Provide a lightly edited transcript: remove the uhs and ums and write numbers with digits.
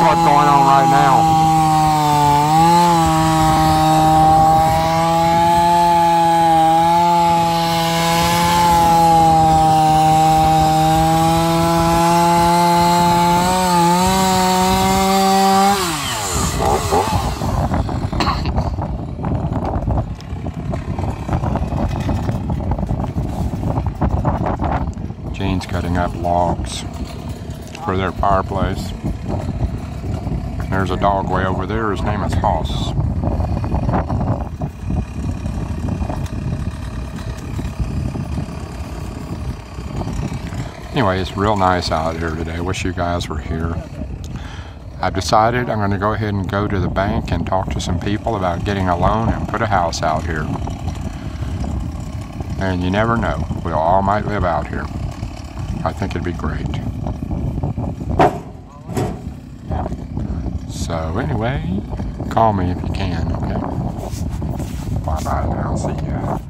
what's going on right now. Jane's cutting up logs for their fireplace. There's a dog way over there. His name is Hoss. Anyway, it's real nice out here today. I wish you guys were here. I've decided I'm going to go ahead and go to the bank and talk to some people about getting a loan and put a house out here. And you never know. We all might live out here. I think it'd be great. So anyway, call me if you can, okay? Bye-bye now. See ya.